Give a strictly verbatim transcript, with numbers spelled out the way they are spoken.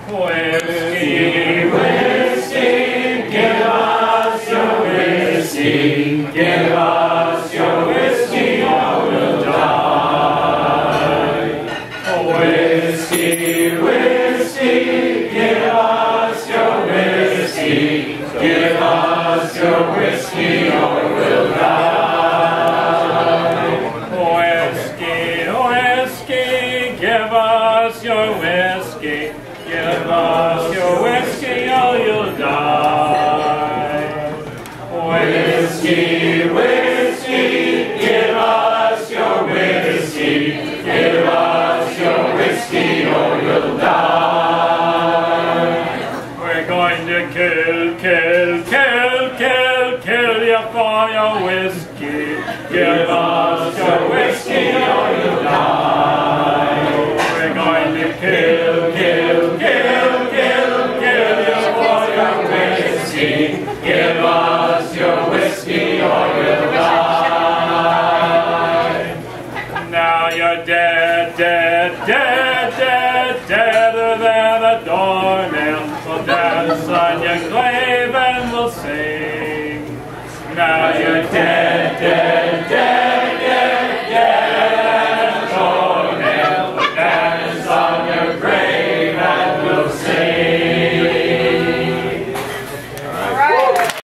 Whiskey, whiskey, give us your whiskey, give us your whiskey or we'll die. Whiskey, whiskey, give us your whiskey, give us your whiskey or we'll die. Whiskey, whiskey, give us your whiskey, give us your whiskey or you'll die. Whiskey, whiskey, give us your whiskey, give us your whiskey or you'll die. We're going to kill, kill, kill, kill, kill you for your whiskey. Give us your whiskey or you'll die. We're going to kill, kill, kill, kill, kill you for your whiskey. Give us your whiskey or you'll die. Now you're dead, dead, dead, dead, deader than a doornail. We'll dance on your grave and we'll sing. Now you're dead, dead, dead.